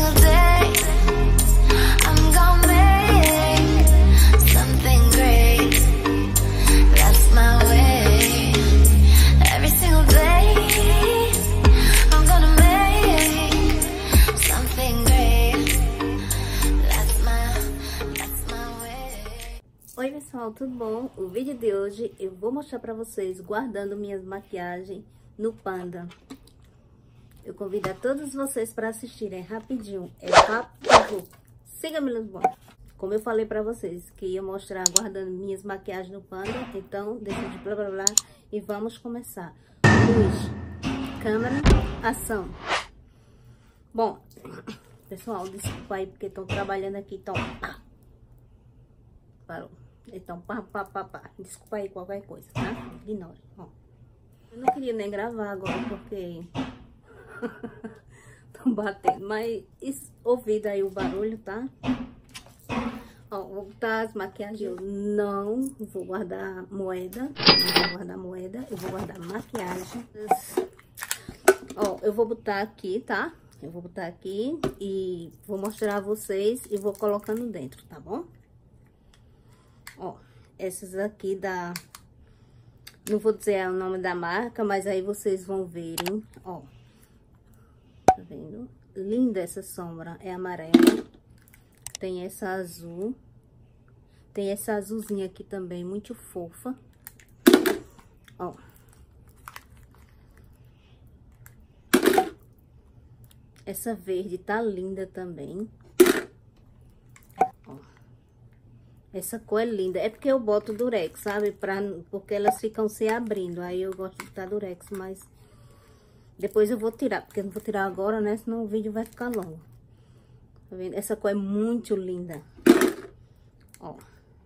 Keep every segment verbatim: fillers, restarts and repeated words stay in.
single day I'm gonna make something great. That's my way. Every single day I'm gonna make something great. That's my, that's my way. Oi pessoal, tudo bom? O vídeo de hoje eu vou mostrar pra vocês guardando minhas maquiagens no Panda. Eu convido a todos vocês para assistirem rapidinho. É rápido. Siga-me nos bons. Como eu falei pra vocês que ia mostrar guardando minhas maquiagens no Panda, então deixa de blá blá blá e vamos começar. Luz, câmera, ação. Bom, pessoal, desculpa aí porque estão trabalhando aqui, então parou. Então, pá, pá, pá, pá. Desculpa aí qualquer coisa, tá? Ignore. Ó. Eu não queria nem gravar agora porque estão batendo, mas ouvido aí o barulho, tá? Ó, vou botar as maquiagens. Eu não vou guardar moeda. Não vou guardar moeda. Eu vou guardar maquiagem. Ó, eu vou botar aqui, tá? Eu vou botar aqui e vou mostrar a vocês e vou colocando dentro, tá bom? Ó, essas aqui da... Não vou dizer o nome da marca, mas aí vocês vão verem, ó. Tá vendo? Linda essa sombra, é amarela. Tem essa azul. Tem essa azulzinha aqui também, muito fofa. Ó. Essa verde tá linda também. Essa cor é linda. É porque eu boto durex, sabe? Pra, porque elas ficam se abrindo. Aí eu gosto de botar durex, mas depois eu vou tirar. Porque eu não vou tirar agora, né? Senão o vídeo vai ficar longo. Tá vendo? Essa cor é muito linda. Ó.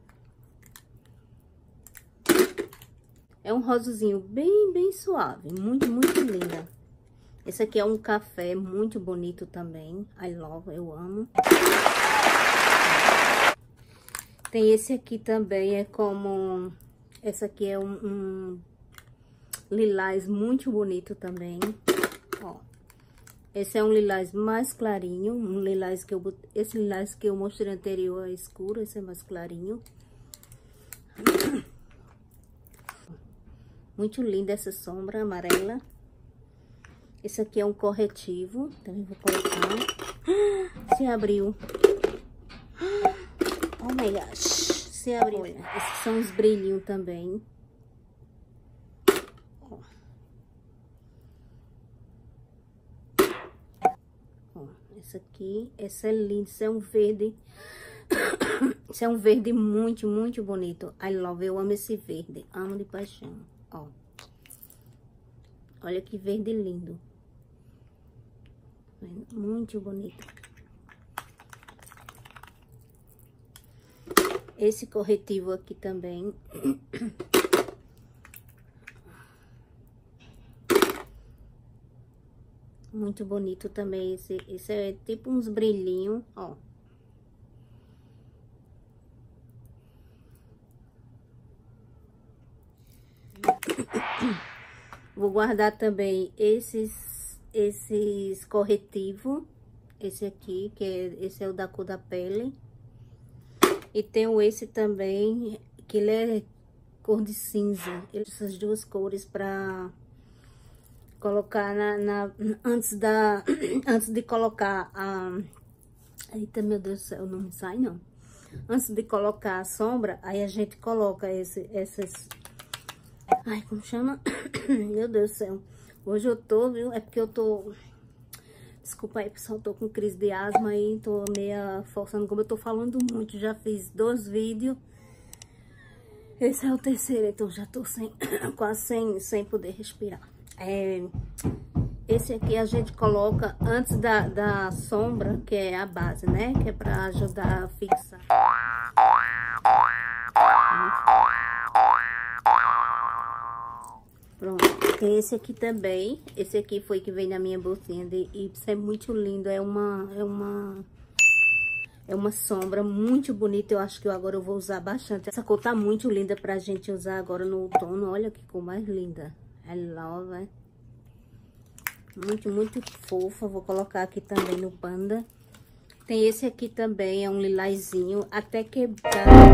É um rosazinho bem, bem suave. Muito, muito linda. Esse aqui é um café muito bonito também. I love, eu amo. Tem esse aqui também, é como... Essa aqui é um, um lilás muito bonito também, ó. Esse é um lilás mais clarinho, um lilás que eu... Esse lilás que eu mostrei anterior é escuro, esse é mais clarinho. Muito linda essa sombra amarela. Esse aqui é um corretivo, também vou colocar. Se abriu. Oh my gosh, se abriu. Olha, esses são os brilhinhos também. Ó. Ó, esse aqui, esse é lindo, esse é um verde. Esse é um verde muito, muito bonito. I love, eu amo esse verde, amo de paixão. Ó. Olha que verde lindo. Muito bonito. Esse corretivo aqui também. Muito bonito também. Esse, esse é tipo uns brilhinhos, ó. Vou guardar também esses, esses corretivos. Esse aqui, que é, esse é o da cor da pele. E tenho esse também, que ele é cor de cinza. Essas duas cores pra colocar na... na antes da... antes de colocar a... Eita, meu Deus do céu, não me sai não. Antes de colocar a sombra, aí a gente coloca esse, essas... Ai, como chama? Meu Deus do céu. Hoje eu tô, viu? É porque eu tô... Desculpa aí, pessoal, tô com crise de asma aí, tô meia forçando, como eu tô falando muito, já fiz dois vídeos. Esse é o terceiro, então já tô sem, quase sem, sem poder respirar. É, esse aqui a gente coloca antes da, da sombra, que é a base, né? Que é pra ajudar a fixar. Pronto. Tem esse aqui também. Esse aqui foi que veio na minha bolsinha de Ips. É muito lindo. É uma... É uma... É uma sombra muito bonita. Eu acho que eu agora eu vou usar bastante. Essa cor tá muito linda pra gente usar agora no outono. Olha que cor mais linda. I love, né? Muito, muito fofa. Vou colocar aqui também no Panda. Tem esse aqui também, é um lilazinho, até quebrar.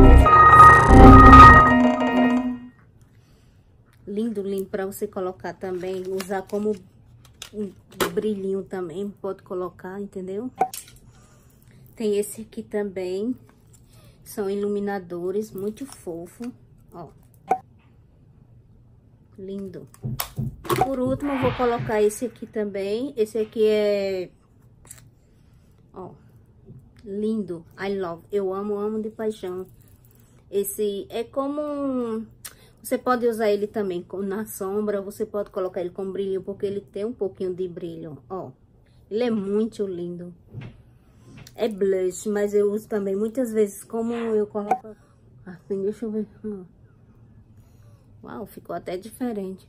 Lindo, lindo, pra você colocar também, usar como um brilhinho também, pode colocar, entendeu? Tem esse aqui também, são iluminadores, muito fofo, ó. Lindo. Por último, eu vou colocar esse aqui também, esse aqui é... Ó, lindo, I love, eu amo, amo de paixão. Esse é como um... Você pode usar ele também na sombra, você pode colocar ele com brilho, porque ele tem um pouquinho de brilho, ó. Ele é muito lindo. É blush, mas eu uso também muitas vezes como eu coloco... Assim, deixa eu ver. Uau, ficou até diferente.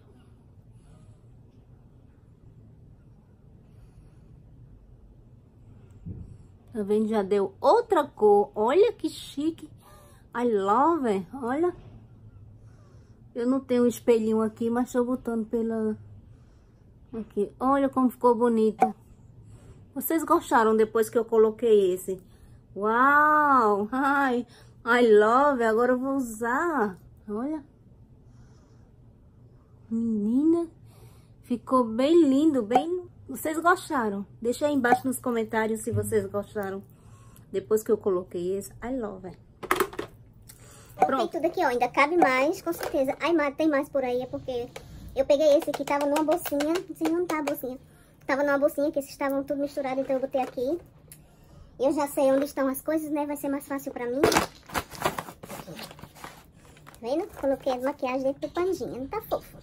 Tá vendo? Já deu outra cor. Olha que chique. I love it. Olha. Eu não tenho um espelhinho aqui, mas tô botando pela... Aqui. Olha como ficou bonito. Vocês gostaram depois que eu coloquei esse? Uau! Ai, I love it. Agora eu vou usar. Olha. Menina. Ficou bem lindo, bem... Vocês gostaram? Deixa aí embaixo nos comentários se vocês gostaram. Depois que eu coloquei esse. I love it. Pronto. Tem tudo aqui, ó. Ainda cabe mais, com certeza. Ai, mas tem mais por aí, é porque eu peguei esse aqui, tava numa bolsinha. Não sei onde tá a bolsinha. Tava numa bolsinha, que esses estavam tudo misturado, então eu botei aqui. Eu já sei onde estão as coisas, né? Vai ser mais fácil pra mim. Tá vendo? Coloquei a maquiagem dentro do paninho. Não tá fofo.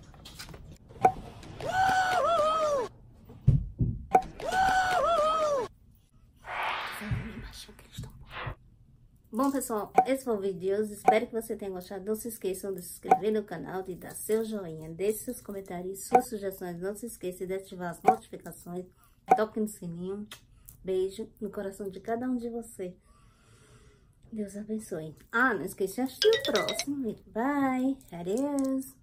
Bom, pessoal, esse foi o vídeo de hoje. Espero que você tenha gostado. Não se esqueçam de se inscrever no canal, de dar seu joinha, deixe seus comentários, suas sugestões. Não se esqueça de ativar as notificações. Toque no sininho. Beijo no coração de cada um de vocês. Deus abençoe. Ah, não esqueça de assistir o próximo vídeo. Bye. Adeus.